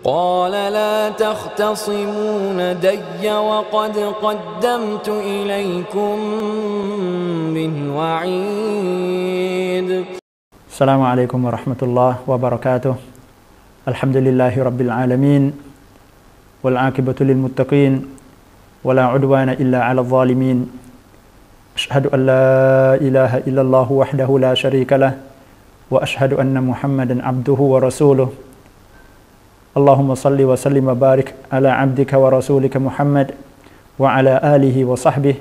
قال لا تختصموا لدي وقد قدمت إليكم بالوعيد السلام عليكم ورحمة الله وبركاته الحمد لله رب العالمين والعاقبة للمتقين ولا عدوان إلا على الظالمين أشهد أن لا إله إلا الله وحده لا شريك له وأشهد أن محمدا عبده ورسوله اللهم صل وسلم وبارك على عبدك ورسولك محمد وعلى آله وصحبه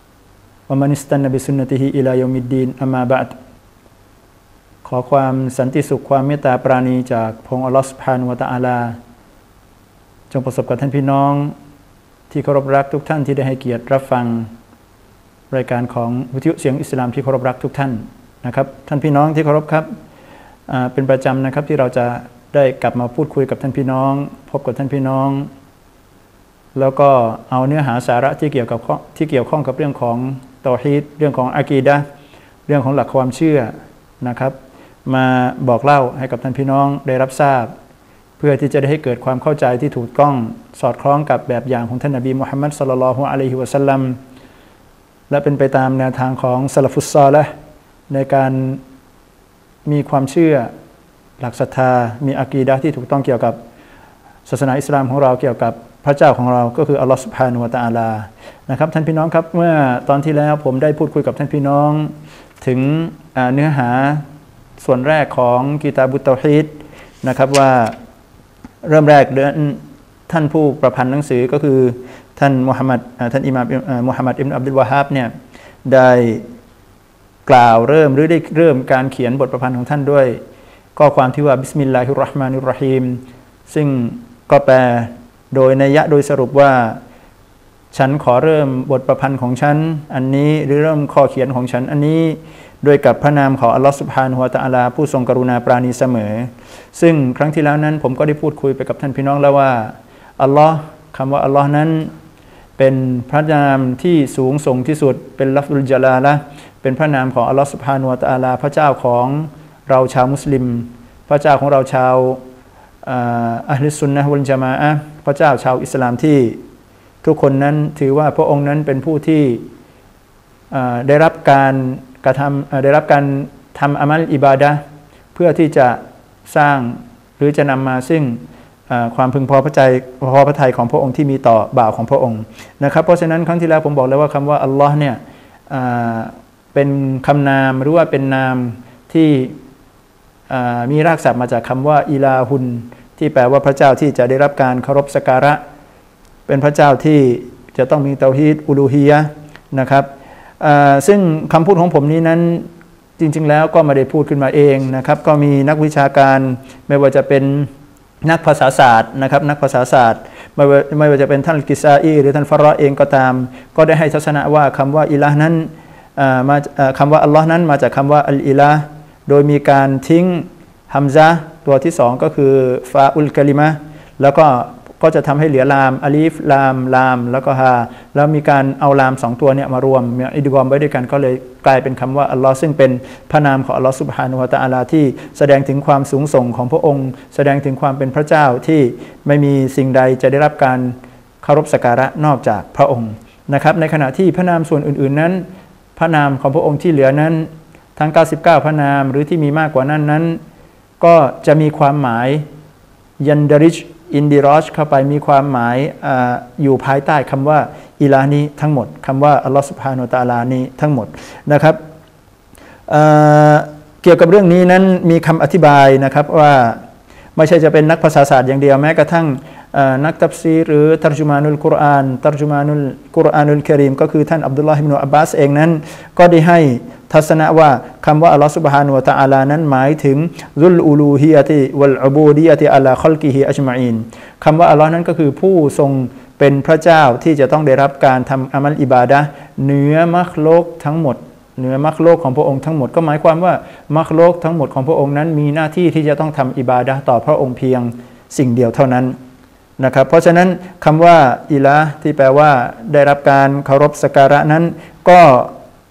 ومن استنى بسنته إلى يوم الدين أما بعد ขอความสันติสุขความเมตตาปราณีจากพระองค์อัลลอฮฺซุบฮานะฮูวะตะอาลาจงประสบกับท่านพี่น้องที่เคารพรักทุกท่านที่ได้ให้เกียรติรับฟังรายการของวิทยุเสียงอิสลามที่เคารพรักทุกท่านนะครับท่านพี่น้องที่เคารพครับเป็นประจำนะครับที่เราจะได้กลับมาพูดคุยกับท่านพี่น้องพบกับท่านพี่น้องแล้วก็เอาเนื้อหาสาระที่เกี่ยวข้องกับเรื่องของตอฮีดเรื่องของอะกีดะห์เรื่องของหลักความเชื่อนะครับมาบอกเล่าให้กับท่านพี่น้องได้รับทราบเพื่อที่จะได้ให้เกิดความเข้าใจที่ถูกต้องสอดคล้องกับแบบอย่างของท่านนบีมุฮัมมัดศ็อลลัลลอฮุอะลัยฮิวะซัลลัมและเป็นไปตามแนวทางของซะละฟุสซอลิห์ในการมีความเชื่อหลักศรัทธามีอะกีดะห์ที่ถูกต้องเกี่ยวกับศาสนาอิสลามของเราเกี่ยวกับพระเจ้าของเราก็คืออัลลอฮฺซุบฮานะฮูวะตะอาลานะครับท่านพี่น้องครับเมื่อตอนที่แล้วผมได้พูดคุยกับท่านพี่น้องถึงเนื้อหาส่วนแรกของกิตาบุตเตาฮีดนะครับว่าเริ่มแรกท่านผู้ประพันธ์หนังสือก็คือท่านอิหม่ามมุฮัมมัดอิบนุอับดุลวะฮาบเนี่ยได้กล่าวเริ่มหรือได้เริ่มการเขียนบทประพันธ์ของท่านด้วยข้อความที่ว่าบิสมิลลาฮิรเราะห์มานิรเราะฮีมซึ่งก็แปลโดยนัยยะโดยสรุปว่าฉันขอเริ่มบทประพันธ์ของฉันอันนี้หรือเริ่มข้อเขียนของฉันอันนี้โดยกับพระนามของอัลลอฮฺซุบฮานะฮูวะตะอาลาผู้ทรงกรุณาปราณีเสมอซึ่งครั้งที่แล้วนั้นผมก็ได้พูดคุยไปกับท่านพี่น้องแล้วว่าอัลลอฮ์คำว่าอัลลอฮ์นั้นเป็นพระนามที่สูงส่งที่สุดเป็นลัฟซุลญะลาละห์เป็นพระนามของอัลลอฮ์ซุบฮานะฮูวะตะอาลาพระเจ้าของเราชาวมุสลิมพระเจ้าของเราชาวอะห์ลิสซุนนะฮ์วัลญะมาอะห์พระเจ้าชาวอิสลามที่ทุกคนนั้นถือว่าพระองค์นั้นเป็นผู้ที่ได้รับการทำอามัลอิบาดะห์เพื่อที่จะสร้างหรือจะนำมาซึ่งความพึงพอพระทัยของพระองค์ที่มีต่อบ่าวของพระองค์นะครับเพราะฉะนั้นครั้งที่แล้วผมบอกแล้วว่าคำว่าอัลลอฮ์เนี่ยเป็นคำนามหรือว่าเป็นนามที่มีรากศัพท์มาจากคำว่าอิลาฮุนที่แปลว่าพระเจ้าที่จะได้รับการเคารพสักการะเป็นพระเจ้าที่จะต้องมีเตาฮีดอูลูฮียะห์นะครับซึ่งคำพูดของผมนี้นั้นจริงๆแล้วก็ไม่ได้พูดขึ้นมาเองนะครับก็มีนักวิชาการไม่ว่าจะเป็นนักภาษาศาสตร์นะครับนักภาษาศาสตร์ไม่ว่าจะเป็นท่านกิซาอีหรือท่านฟารอเองก็ตามก็ได้ให้ทัศนะว่าคำว่าอิลาห์นั้นคำว่าอัลลอฮ์นั้นมาจากคำว่าอัลอิลาห์โดยมีการทิ้งฮัมซะห์ตัวที่สองก็คือฟาอุลกะลิมะห์แล้วก็จะทำให้เหลือลามอลีฟลามแล้วก็ฮาแล้วมีการเอาลามสองตัวเนี่ยมารวมอิดกอมไว้ด้วยกันก็เลยกลายเป็นคำว่าอัลลอฮ์ซึ่งเป็นพระนามของอัลลอฮ์ซุบฮานะฮูวะตะอาลาที่แสดงถึงความสูงส่งของพระองค์แสดงถึงความเป็นพระเจ้าที่ไม่มีสิ่งใดจะได้รับการเคารพสักการะนอกจากพระองค์นะครับในขณะที่พระนามส่วนอื่นๆนั้นพระนามของพระองค์ที่เหลือนั้นทั้ง99พระนามหรือที่มีมากกว่านั้นก็จะมีความหมายยันดาริชอินดิรอชเข้าไปมีความหมายอยู่ภายใต้คำว่าอิลานี้ทั้งหมดคำว่าอัลลอฮฺซุบฮานะฮูวะตะอาลานี้ทั้งหมดนะครับเกี่ยวกับเรื่องนี้นั้นมีคำอธิบายนะครับว่าไม่ใช่จะเป็นนักภาษาศาสตร์อย่างเดียวแม้กระทั่งนักตัฟซีรหรือตัรจุมานุลกุรอานกะรีมก็คือท่านอับดุลลอฮ์อิบนุอับบาสเองนั้นก็ได้ให้ทัศนะว่าคำว่าอัลลอฮฺซุบฮานะฮูวะตะอาลานั้นหมายถึงซุลอูลูฮียะติวัลอุบูดียะติอะลาคอลกิฮิอัจมะอีนคำว่าอัลลอฮ์นั้นก็คือผู้ทรงเป็นพระเจ้าที่จะต้องได้รับการทำอามัลอิบาดะห์เหนือมัคลุกทั้งหมดเหนือมัคลุกของพระองค์ทั้งหมดก็หมายความว่ามัคลุกทั้งหมดของพระองค์นั้นมีหน้าที่ที่จะต้องทำอิบาดะห์ต่อพระองค์เพียงสิ่งเดียวเท่านั้นนะครับเพราะฉะนั้นคำว่าอิละห์ที่แปลว่าได้รับการเคารพสักการะนั้นก็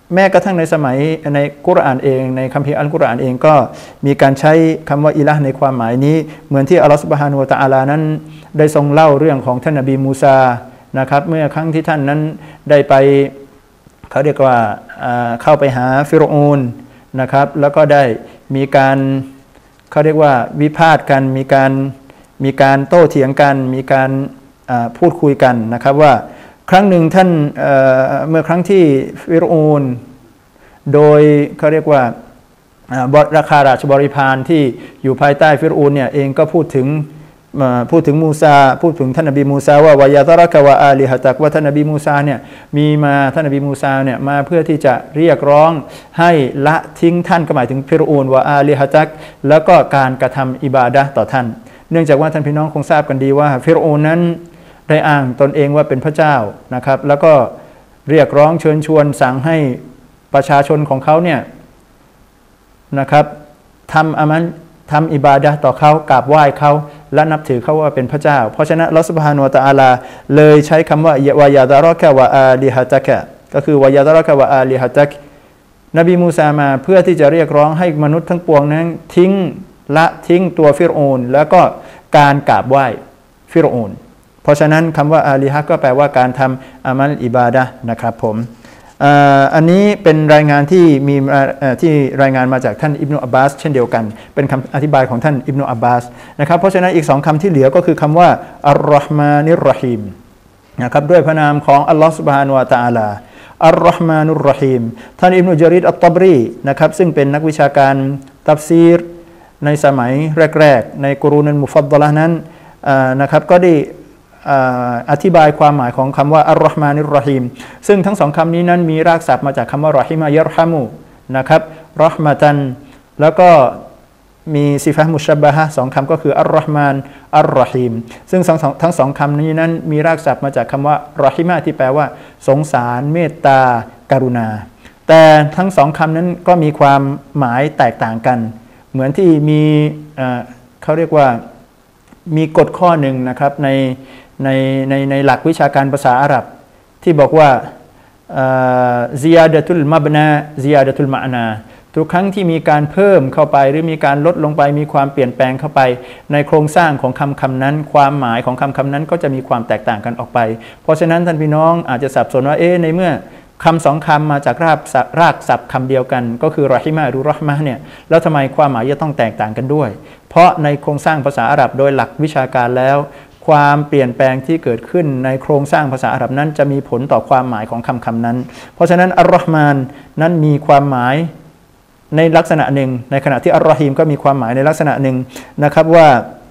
แม้กระทั่งในสมัยในกุรอานเองในคัมภีร์อัลกุรอานเองก็มีการใช้คำว่าอิละห์ในความหมายนี้เหมือนที่อัลลอฮฺซุบฮานะฮูวะตะอาลานั้นได้ทรงเล่าเรื่องของท่านนบีมูซานะครับเมื่อครั้งที่ท่านนั้นได้ไปเขาเรียกว่าเข้าไปหาฟิรอูนนะครับแล้วก็ได้มีการเขาเรียกว่าวิพาทกันมีการโต้เถียงกันมีการพูดคุยกันนะครับว่าครั้งหนึ่งท่านเมื่อครั้งที่ฟิรอูนโดยเขาเรียกว่าราคาราชบริพารที่อยู่ภายใต้ฟิรอูนเนี่ยเองก็พูดถึงมูซาพูดถึงท่านนบีมูซาว่าวายาตรักวะอาลิฮะตักว่าท่านนบีมูซาเนี่ยท่านนบีมูซาเนี่ยมาเพื่อที่จะเรียกร้องให้ละทิ้งท่านก็หมายถึงฟิรอูนวะอาลิฮะตักแล้วก็การกระทำอิบาดะห์ต่อท่านเนื่องจากว่าท่านพี่น้องคงทราบกันดีว่าฟิรอูนนั้นได้อ้างตนเองว่าเป็นพระเจ้านะครับแล้วก็เรียกร้องเชิญชวนสั่งให้ประชาชนของเขาเนี่ยนะครับทำอิบาดะห์ต่อเขากราบไหว้เขาและนับถือเขาว่าเป็นพระเจ้าเพราะฉะนั้นอัลเลาะห์ซุบฮานะฮูวะตะอาลาเลยใช้คำว่าวายาดะรอกะวะอาลิฮะตักก็คือวายาดะรอกะวะอาลิฮะตักนบีมูซามาเพื่อที่จะเรียกร้องให้มนุษย์ทั้งปวงนั้นทิ้งตัวฟิรอูนแล้วก็การกราบไหว้ฟิรอูนเพราะฉะนั้นคำว่าอาลิฮะก็แปลว่าการทำอามัลอิบาดะห์นะครับผมอันนี้เป็นรายงานที่รายงานมาจากท่านอิบนุอับบาสเช่นเดียวกันเป็นคำอธิบายของท่านอิบนุอับบาสนะครับเพราะฉะนั้นอีก2คำที่เหลือก็คือคำว่าอัลลอฮ์มานิรเราะฮีมนะครับด้วยพระนามของอัลลอฮ์ซุบฮานะฮูวะตะอาลาอัลลอฮ์มานุรเราะฮีมท่านอิบนุญะรีรอัตฏอบรีนะครับซึ่งเป็นนักวิชาการตัฟซีรในสมัยแรกๆในกุรูนุลมุฟัดฎอละห์นั้นนะครับก็ได้อธิบายความหมายของคำว่าอัลลอฮ์มานิรเราะฮีมซึ่งทั้ง2คำนี้นั้นมีรากศัพท์มาจากคำว่ารอฮิมะยัรฮะมูนะครับรอห์มะตันแล้วก็มีซิฟะห์มุชับบะฮะห์2คำก็คืออัลลอฮ์มานอัลรอฮีมซึ่งทั้ง2คำนี้นั้นมีรากศัพท์มาจากคำว่ารอฮิมะที่แปลว่าสงสารเมตตากรุณาแต่ทั้ง2คำนั้นก็มีความหมายแตกต่างกันเหมือนที่มีเขาเรียกว่ามีกฎข้อหนึ่งนะครับในหลักวิชาการภาษาอาหรับที่บอกว่าซิยาดะตุลมับนาซิยาดะตุลมะนาทุกครั้งที่มีการเพิ่มเข้าไปหรือมีการลดลงไปมีความเปลี่ยนแปลงเข้าไปในโครงสร้างของคำนั้นความหมายของคำนั้นก็จะมีความแตกต่างกันออกไปเพราะฉะนั้นท่านพี่น้องอาจจะสับสนว่าในเมื่อคำ2คำมาจากรากศัพท์คำเดียวกันก็คือรอฮิมะหรือรอห์มะห์เนี่ยแล้วทำไมความหมายจะต้องแตกต่างกันด้วยเพราะในโครงสร้างภาษาอาหรับโดยหลักวิชาการแล้วความเปลี่ยนแปลงที่เกิดขึ้นในโครงสร้างภาษาอาหรับนั้นจะมีผลต่อความหมายของคำนั้นเพราะฉะนั้นอัลลอฮ์มานนั้นมีความหมายในลักษณะหนึ่งในขณะที่อัลรอฮีมก็มีความหมายในลักษณะหนึ่งนะครับว่า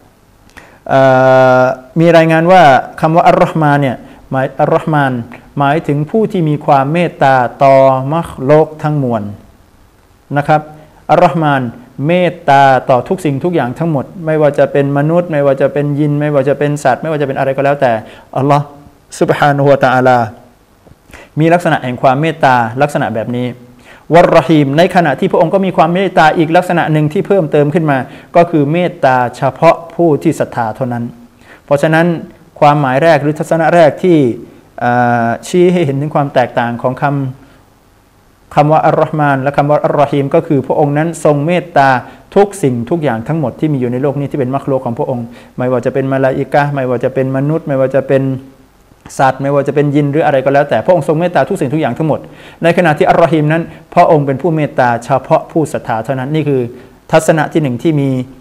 มีรายงานว่าคำว่าอัลลอฮ์มานเนี่ยอัลลอฮ์มานหมายถึงผู้ที่มีความเมตตาต่อมัคลุกทั้งมวลนะครับอัลลอฮ์มานเมตตาต่อทุกสิ่งทุกอย่างทั้งหมดไม่ว่าจะเป็นมนุษย์ไม่ว่าจะเป็นยินไม่ว่าจะเป็นสัตว์ไม่ว่าจะเป็นอะไรก็แล้วแต่อัลลอฮ์ซุบฮานะฮูวะตะอาลามีลักษณะแห่งความเมตตาลักษณะแบบนี้วัรเราะฮีมในขณะที่พระองค์ก็มีความเมตตาอีกลักษณะหนึ่งที่เพิ่มเติมขึ้นมาก็คือเมตตาเฉพาะผู้ที่ศรัทธาเท่านั้นเพราะฉะนั้นความหมายแรกหรือทัศนะแรกที่ชี้ให้เห็นถึงความแตกต่างของคำว่าอัลลอฮ์มานและคำว่าอัลรอฮีมก็คือพระองค์นั้นทรงเมตตาทุกสิ่งทุกอย่างทั้งหมดที่มีอยู่ในโลกนี้ที่เป็นมัคลุกของพระองค์ไม่ว่าจะเป็นมลาอิกะฮ์ไม่ว่าจะเป็นมนุษย์ไม่ว่าจะเป็นสัตว์ไม่ว่าจะเป็นยินหรืออะไรก็แล้วแต่พระองค์ทรงเมตตาทุกสิ่งทุกอย่างทั้งหมดในขณะที่อัลรอฮีมนั้นพระองค์เป็นผู้เมตตาเฉพาะผู้ศรัทธาเท่านั้นนี่คือทัศนะที่หนึ่งที่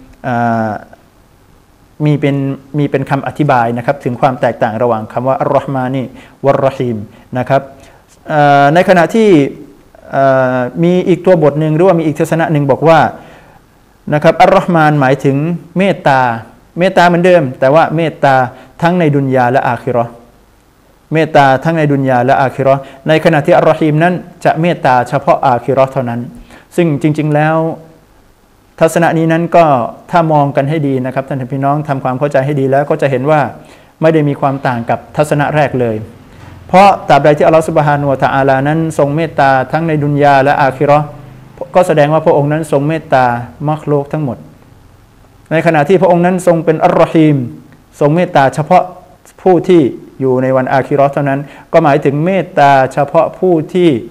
มีเป็นคำอธิบายนะครับถึงความแตกต่างระหว่างคำว่าอัลลอฮ์มานี่วัรเราะฮีมนะครับในขณะที่มีอีกตัวบทหนึ่งหรือว่ามีอีกทัศนะหนึ่งบอกว่านะครับอัลลอฮ์มานหมายถึงเมตตาเหมือนเดิมแต่ว่าเมตตาทั้งในดุนยาและอาคิเราะห์เมตตาทั้งในดุนยาและอาคิเราะห์ในขณะที่อัลลอฮ์รอฮีมนั้นจะเมตตาเฉพาะอาคิเราะห์เท่านั้นซึ่งจริงๆแล้วทัศนะนี้นั้นก็ถ้ามองกันให้ดีนะครับท่านพี่น้องทำความเข้าใจให้ดีแล้วก็จะเห็นว่าไม่ได้มีความต่างกับทัศนะแรกเลยเพราะตราบใดที่อัลลอฮฺซุบฮานะฮูวะตะอาลานั้นทรงเมตตาทั้งในดุนยาและอาคิเราะห์ก็แสดงว่าพระองค์นั้นทรงเมตตามัคลุกทั้งหมดในขณะที่พระองค์นั้นทรงเป็นอัลรอฮีมทรงเมตตาเฉพาะผู้ที่อยู่ในวันอาคิเราะห์เท่านั้นก็หมายถึงเมตตาเฉพาะผู้ที่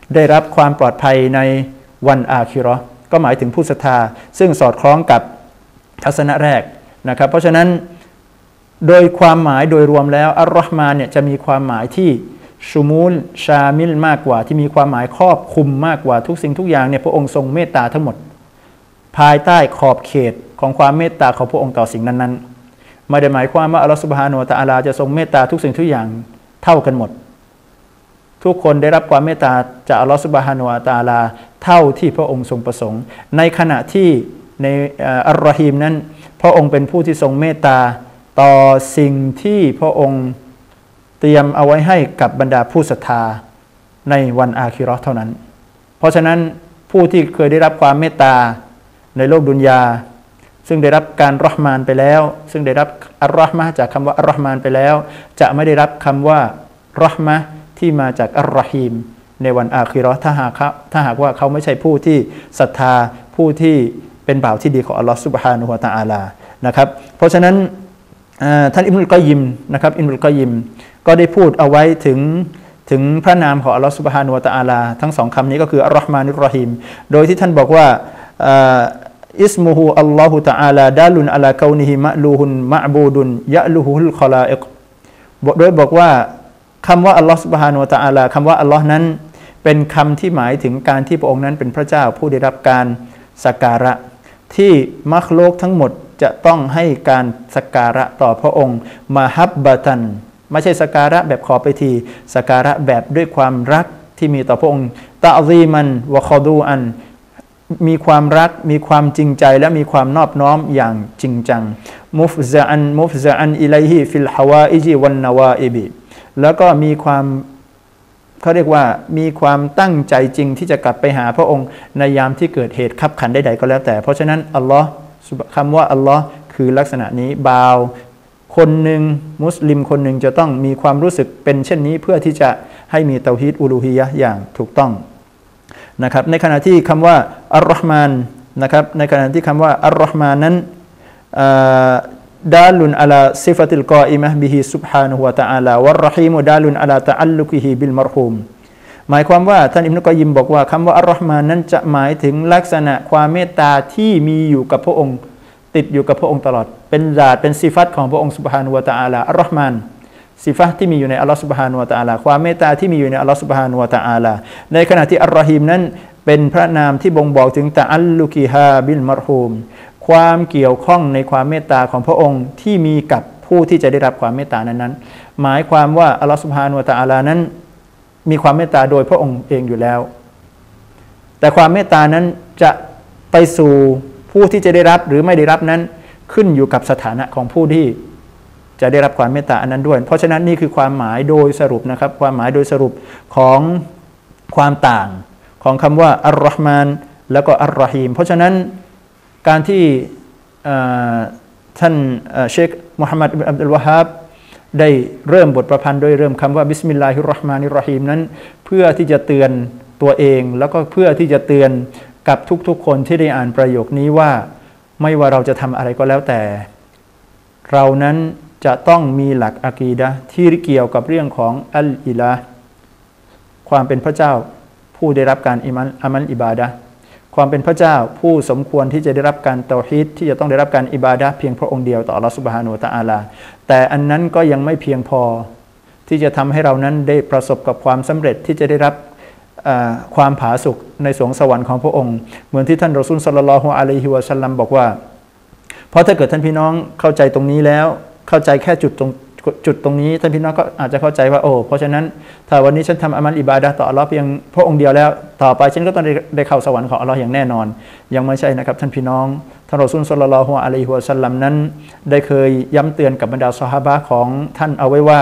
ได้รับความปลอดภัยในวันอาคิเราะห์ก็หมายถึงผู้ศรัทธาซึ่งสอดคล้องกับทัศนะแรกนะครับเพราะฉะนั้นโดยความหมายโดยรวมแล้วอัลลอฮ์มานเนี่ยจะมีความหมายที่ชุมูลชามิลมากกว่าที่มีความหมายครอบคลุมมากกว่าทุกสิ่งทุกอย่างเนี่ยพระองค์ทรงเมตตาทั้งหมดภายใต้ขอบเขตของความเมตตาของพระองค์ต่อสิ่งนั้นๆไม่ได้หมายความว่าอัลลอฮฺซุบฮานะฮูวะตะอาลาจะทรงเมตตาทุกสิ่งทุกอย่างเท่ากันหมดทุกคนได้รับความเมตตาจากอัลลอฮฺซุบฮานะฮูวะตะอาลาเท่าที่พระองค์ทรงประสงค์ในขณะที่ในอัลรอฮีมนั้นพระองค์เป็นผู้ที่ทรงเมตตาต่อสิ่งที่พระองค์เตรียมเอาไว้ให้กับบรรดาผู้ศรัทธาในวันอาคิเราะห์เท่านั้นเพราะฉะนั้นผู้ที่เคยได้รับความเมตตาในโลกดุนยาซึ่งได้รับการรอห์มานไปแล้วซึ่งได้รับอัลรอฮ์มะห์จากคำว่าอัลรอห์มานไปแล้วจะไม่ได้รับคำว่ารอห์มะห์ที่มาจากอัลรอฮีมในวันอาคิเราะห์ถ้าหากว่าเขาไม่ใช่ผู้ที่ศรัทธาผู้ที่เป็นบ่าวที่ดีของอัลลอฮ์ซุบฮานะฮูวะตะอาลานะครับเพราะฉะนั้นท่านอิบนุลกอยยิมนะครับอิบนุลกอยยิมก็ได้พูดเอาไว้ถึงพระนามของอัลลอฮฺซุบฮานะฮูวะตะอาลาทั้งสองคำนี้ก็คืออัลรอฮ์มานุรรอฮีมโดยที่ท่านบอกว่าอิสมุฮูอัลลอฮฺตะอาลาดาลุนอะลาเกานิฮิมะลูฮุนมะบูดุนยะลุฮุลคอลาอิกโดยบอกว่าคำว่าอัลลอฮฺซุบฮานะฮูวะตะอาลาคำว่าอัลลอฮ์นั้นเป็นคำที่หมายถึงการที่พระองค์นั้นเป็นพระเจ้าผู้ได้รับการสักการะที่มัคลุกทั้งหมดจะต้องให้การสักการะต่อพระองค์มะฮับบะตันไม่ใช่สักการะแบบขอไปทีสักการะแบบด้วยความรักที่มีต่อพระองค์ตะซีมันวะคอดูอันมีความรักมีความจริงใจและมีความนอบน้อมอย่างจริงจังมุฟซะอันอิลัยฮิฟิลฮาวาอิจิวันนาวาอิบิแล้วก็มีความเขาเรียกว่ามีความตั้งใจจริงที่จะกลับไปหาพระองค์ในยามที่เกิดเหตุขับขันใดๆก็แล้วแต่เพราะฉะนั้นอัลลอฮ์คำว่าอัลลอฮ์คือลักษณะนี้บ่าวคนหนึ่งมุสลิมคนหนึ่งจะต้องมีความรู้สึกเป็นเช่นนี้เพื่อที่จะให้มีเตาฮีดอูลูฮียะห์อย่างถูกต้องนะครับในขณะที่คำว่าอัลรอฮ์มานนะครับในขณะที่คำว่าอัลรอฮ์มานนั้นดาลุนอะลาซิฟะติลกออิมะฮ์บิฮิซุบฮานะฮูวะตะอาลาวัรรอฮีมดาลุนอะลาตะอัลลุกิฮิบิลมัรฮูมหมายความว่าท่านอิบนุกอยยิมบอกว่าคำว่าอัลรอฮ์มานนั้นจะหมายถึงลักษณะความเมตตาที่มีอยู่กับพระองค์ติดอยู่กับพระองค์ตลอดเป็นญาติเป็นซิฟัตของพระองค์ซุบฮานะฮูวะตะอาลาอัลรอฮ์มานซิฟะห์ที่มีอยู่ในอัลลอฮ์ซุบฮานะฮูวะตะอาลาความเมตตาที่มีอยู่ในอัลลอฮ์ซุบฮานะฮูวะตะอาลาในขณะที่อัลรอฮีมนั้นเป็นพระนามที่บ่งบอกถึงตะอัลลุกิฮาบิลมัรฮูมความเกี่ยวข้องในความเมตตาของพระองค์ที่มีกับผู้ที่จะได้รับความเมตตานั้นหมายความว่าอัลลอฮ์ซุบฮานะฮูวะตะอาลานั้นมีความเมตตาโดยพระองค์เองอยู่แล้วแต่ความเมตตานั้นจะไปสู่ผู้ที่จะได้รับหรือไม่ได้รับนั้นขึ้นอยู่กับสถานะของผู้ที่จะได้รับความเมตตาอันนั้นด้วยเพราะฉะนั้นนี่คือความหมายโดยสรุปนะครับความหมายโดยสรุปของความต่างของคำว่าอัลรอฮ์มานแล้วก็อัลรอฮีมเพราะฉะนั้นการที่ท่านเชคมุฮัมมัดอิบนุอับดุลวะฮาบได้เริ่มบทประพันธ์โดยเริ่มคำว่าบิสมิลลาฮิรเราะห์มานิรเราะฮีมนั้นเพื่อที่จะเตือนตัวเองแล้วก็เพื่อที่จะเตือนกับทุกๆคนที่ได้อ่านประโยคนี้ว่าไม่ว่าเราจะทำอะไรก็แล้วแต่เรานั้นจะต้องมีหลักอะกีดะห์ที่เกี่ยวกับเรื่องของอัลอิลาห์ความเป็นพระเจ้าผู้ได้รับการอามัลอิบาดะห์ความเป็นพระเจ้าผู้สมควรที่จะได้รับการเตาฮีดที่จะต้องได้รับการอิบาดะห์เพียงพระองค์เดียวต่ออัลเลาะห์ซุบฮานะฮูวะตะอาลาแต่อันนั้นก็ยังไม่เพียงพอที่จะทำให้เรานั้นได้ประสบกับความสำเร็จที่จะได้รับความผาสุกในสวงสวรรค์ของพระองค์เหมือนที่ท่านรอซูลศ็อลลัลลอฮุอะลัยฮิวะซัลลัมบอกว่าเพราะถ้าเกิดท่านพี่น้องเข้าใจตรงนี้แล้วเข้าใจแค่จุดตรงนี้ท่านพี่น้องก็อาจจะเข้าใจว่าโอ้เพราะฉะนั้นถ้าวันนี้ฉันทำอามัลอิบาดะห์ต่ออัลเลาะห์เพียงพระองค์เดียวแล้วต่อไปฉันก็ต้องได้เข้าสวรรค์ของอัลเลาะห์อย่างแน่นอนยังไม่ใช่นะครับท่านพี่น้องท่านรอซูลศ็อลลัลลอฮุอะลัยฮิวะซัลลัมนั้นได้เคยย้ำเตือนกับบรรดาซอฮาบะห์ของท่านเอาไว้ว่า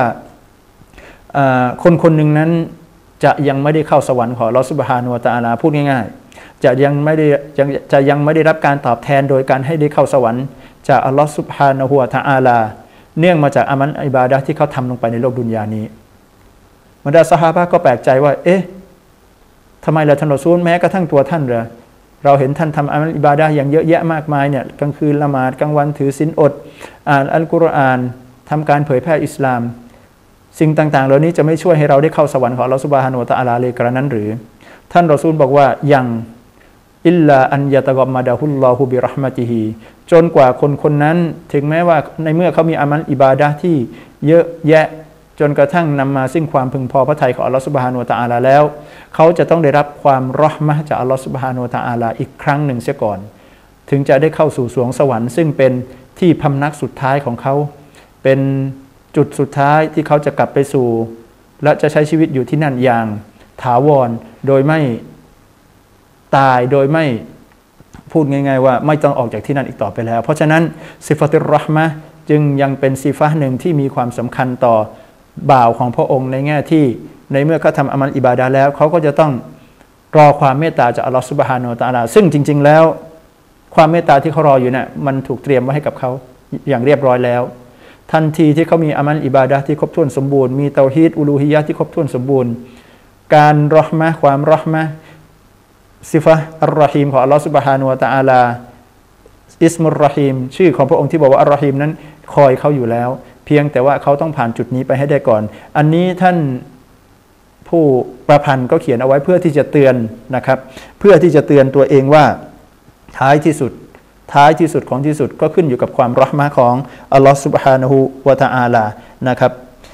คนหนึ่งนั้นจะยังไม่ได้เข้าสวรรค์ของอัลเลาะห์ซุบฮานะฮูวะตะอาลาพูดง่ายๆจะยังไม่ได้รับการตอบแทนโดยการให้ได้เข้าสวรรค์จากอัลเลาะห์ซุบฮานะฮูวะตะอาลาเนื่องมาจากอามัลอิบาดะห์ที่เขาทำลงไปในโลกดุนยานี้บรรดาซอฮาบะห์ก็แปลกใจว่าเอ๊ะทำไมล่ะท่านรอซูลแม้กระทั่งตัวท่านเราเห็นท่านทำอามัลอิบาดะห์อย่างเยอะแยะมากมายเนี่ยกลางคืนละหมาดกลางวันถือศีลอดอ่านอัลกุรอานทำการเผยแพร่อิสลามสิ่งต่างๆเหล่านี้จะไม่ช่วยให้เราได้เข้าสวรรค์ของอัลเลาะห์ซุบฮานะฮูวะตะอาลาเลยกระนั้นหรือท่านรอซูลบอกว่ายังอิลลาอันยะตะกอมมาดะฮุลลอฮุบิเราะห์มะติฮิจนกว่าคนคนนั้นถึงแม้ว่าในเมื่อเขามีอามัลอิบาดะห์ที่เยอะแยะจนกระทั่งนำมาซึ่งความพึงพอพระทัยของอัลลอฮฺซุบฮานะฮูวะตะอาลาแล้วเขาจะต้องได้รับความเราะห์มะห์จากอัลลอฮฺซุบฮานะฮูวะตะอาลาอีกครั้งหนึ่งเสียก่อนถึงจะได้เข้าสู่สวงสวรรค์ซึ่งเป็นที่พำนักสุดท้ายของเขาเป็นจุดสุดท้ายที่เขาจะกลับไปสู่และจะใช้ชีวิตอยู่ที่นั่นอย่างถาวรโดยไม่ตายโดยไม่พูดง่ายๆว่าไม่ต้องออกจากที่นั่นอีกต่อไปแล้วเพราะฉะนั้นซิฟาตุรเราะห์มะห์จึงยังเป็นซิฟะห์หนึ่งที่มีความสำคัญต่อบ่าวของพระองค์ในแง่ที่ในเมื่อเขาทำอามัลอิบาดะห์แล้วเขาก็จะต้องรอความเมตตาจากอัลลอฮฺซุบฮานะฮูวะตะอาลาซึ่งจริงๆแล้วความเมตตาที่เขารออยู่เนี่ยมันถูกเตรียมไว้ให้กับเขาอย่างเรียบร้อยแล้วทันทีที่เขามีอามัลอิบาดะห์ที่ครบถ้วนสมบูรณ์มีเตาฮีดอุลูฮียะห์ที่ครบถ้วนสมบูรณ์การเราะห์มะห์ความเราะห์มะห์ซิฟะห์อัรเราะฮีมของอัลลอฮฺซุบฮานะฮูวะตะอาลาอิสมุรเราะฮีมชื่อของพระองค์ที่บอกว่าอัรเราะฮีมนั้นคอยเขาอยู่แล้วเพียงแต่ว่าเขาต้องผ่านจุดนี้ไปให้ได้ก่อนอันนี้ท่านผู้ประพันธ์ก็เขียนเอาไว้เพื่อที่จะเตือนนะครับเพื่อที่จะเตือนตัวเองว่าท้ายที่สุดของที่สุดก็ขึ้นอยู่กับความเราะห์มะห์ของอัลลอฮฺซุบฮานะฮูวะตะอาลานะครับ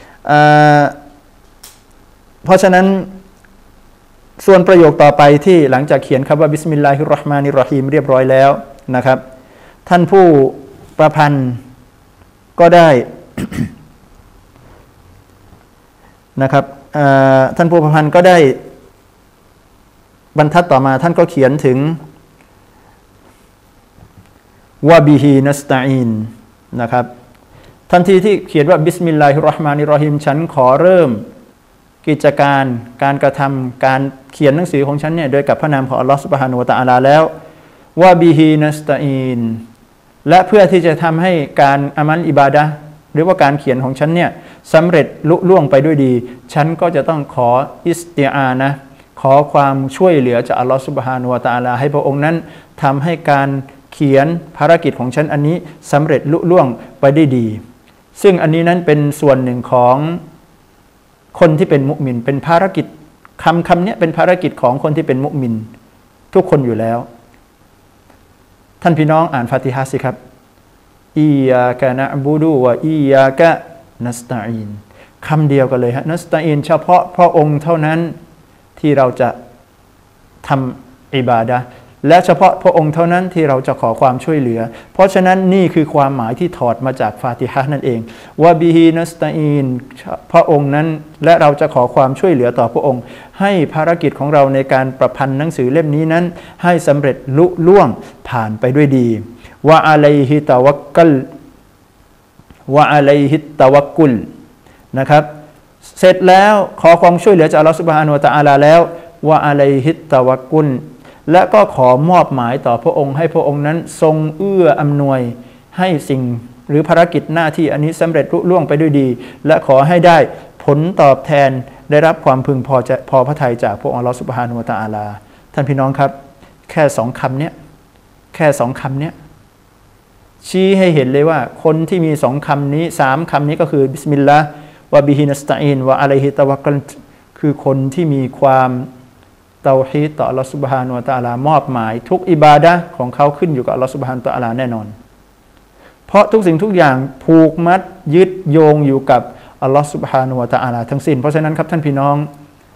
เพราะฉะนั้นส่วนประโยคต่อไปที่หลังจากเขียนคำว่าบิสมิลลาฮิรเราะห์มานิรเราะฮีมเรียบร้อยแล้วนะครับท่านผู้ประพันธ์ก็ได้ นะครับท่านผู้ประพันธ์ก็ได้บรรทัดต่อมาท่านก็เขียนถึงวะบิฮินัสตะอีนนะครับทันทีที่เขียนว่าบิสมิลลาฮิรเราะห์มานิรเราะฮีมฉันขอเริ่มกิจการการกระทำการเขียนหนังสือของฉันเนี่ยโดยกับพระนามของอัลลอฮฺซุบฮานะฮูวะตะอาลาแล้ววะบิฮินัสตะอีนและเพื่อที่จะทำให้การอามัลอิบาดะห์หรือว่าการเขียนของฉันเนี่ยสำเร็จลุล่วงไปด้วยดีฉันก็จะต้องขออิสติอานะห์ขอความช่วยเหลือจากอัลลอฮฺซุบฮานะฮูวะตะอาลาให้พระองค์นั้นทำให้การเขียนภารกิจของฉันอันนี้สำเร็จลุล่วงไปได้ดีซึ่งอันนี้นั้นเป็นส่วนหนึ่งของคนที่เป็นมุมินเป็นภารกิจคำนี้เป็นภารกิจของคนที่เป็นมุมินทุกคนอยู่แล้วท่านพี่น้องอ่านฟาติฮะห์สิครับอียากะนะอ์บุดูวะอียากะนัสตะอีนคำเดียวกันเลยฮะนัสตะอีนเฉพาะพระองค์เท่านั้นที่เราจะทำอิบาดะห์และเฉพาะพระองค์เท่านั้นที่เราจะขอความช่วยเหลือเพราะฉะนั้นนี่คือความหมายที่ถอดมาจากฟาติฮะห์นั่นเองวะบิฮินัสตะอีนพระองค์นั้นและเราจะขอความช่วยเหลือต่อพระองค์ให้ภารกิจของเราในการประพันธ์หนังสือเล่มนี้นั้นให้สำเร็จลุล่วงผ่านไปด้วยดีวะอะลัยฮิตะวักกัลวะอะลัยฮิตะวักกุลนะครับเสร็จแล้วขอความช่วยเหลือจากอัลเลาะห์ซุบฮานะฮูวะตะอาลาแล้ววะอะลัยฮิตะวักกุลและก็ขอมอบหมายต่อพระองค์ให้พระองค์นั้นทรงเอื้ออำนวยให้สิ่งหรือภารกิจหน้าที่อันนี้สำเร็จลุล่วงไปด้วยดีและขอให้ได้ผลตอบแทนได้รับความพึงพอพระทัยจากพระองค์อัลเลาะห์ซุบฮานะฮูวะตะอาลาท่านพี่น้องครับแค่สองคำเนี้ยชี้ให้เห็นเลยว่าคนที่มีสองคำนี้สามคำนี้ก็คือบิสมิลลาห์วะบิฮินัสตะอีนวะอะลัยฮิตะวักกัลคือคนที่มีความเตาฮีดต่ออัลลอฮฺซุบฮานะฮูวะตะอาลามอบหมายทุกอิบาดะห์ของเขาขึ้นอยู่กับอัลลอฮฺซุบฮานะฮูวะตะอาลาแน่นอนเพราะทุกสิ่งทุกอย่างผูกมัดยึดโยงอยู่กับอัลลอฮฺซุบฮานะฮูวะตะอาลาทั้งสิ้นเพราะฉะนั้นครับท่านพี่น้อง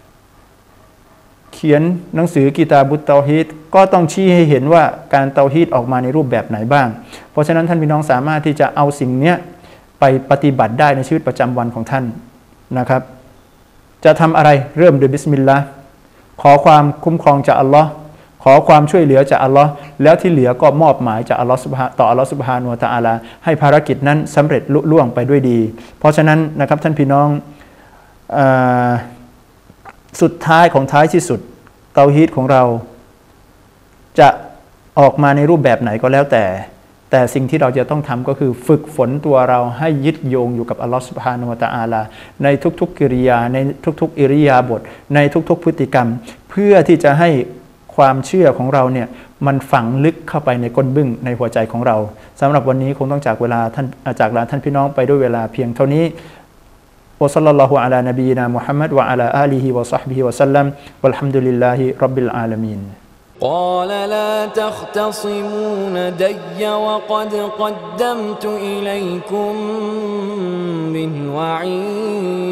เขียนหนังสือกิตาบุตเตาฮีดก็ต้องชี้ให้เห็นว่าการเตาฮีดออกมาในรูปแบบไหนบ้างเพราะฉะนั้นท่านพี่น้องสามารถที่จะเอาสิ่งนี้ไปปฏิบัติได้ในชีวิตประจำวันของท่านนะครับจะทำอะไรเริ่มด้วยบิสมิลลาห์ขอความคุ้มครองจากอัลลอฮ์ขอความช่วยเหลือจากอัลลอฮ์แล้วที่เหลือก็มอบหมายจากอัลลอฮ์ต่ออัลลอฮ์ซุบฮานะฮูวะตะอาลาให้ภารกิจนั้นสำเร็จลุล่วงไปด้วยดีเพราะฉะนั้นนะครับท่านพี่น้องสุดท้ายของท้ายที่สุดเตาฮีดของเราจะออกมาในรูปแบบไหนก็แล้วแต่สิ่งที่เราจะต้องทำก็คือฝึกฝนตัวเราให้ยึดโยงอยู่กับอัลลอฮฺซุบฮานะฮูวะตะอาลาในทุกๆกิริยาในทุกๆอิริยาบถในทุกๆพฤติกรรมเพื่อที่จะให้ความเชื่อของเราเนี่ยมันฝังลึกเข้าไปในก้นบึ้งในหัวใจของเราสำหรับวันนี้คงต้องจากลาท่านพี่น้องไปด้วยเวลาเพียงเท่านี้ وصلى الله على نبينا محمد وعلى آله وصحبه وسلم والحمد لله رب العالمين قال لا تختصموا لدي وقد قدمت إليكم بالوعيد